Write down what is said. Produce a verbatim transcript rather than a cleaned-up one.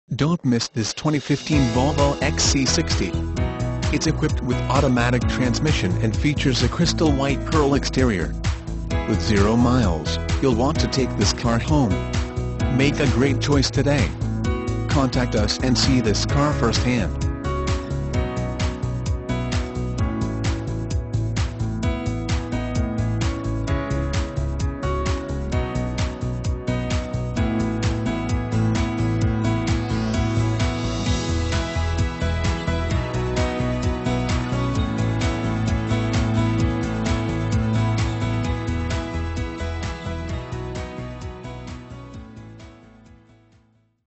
Don't miss this twenty fifteen Volvo X C sixty. It's equipped with automatic transmission and features a crystal white pearl exterior. With zero miles, you'll want to take this car home. Make a great choice today. Contact us and see this car firsthand.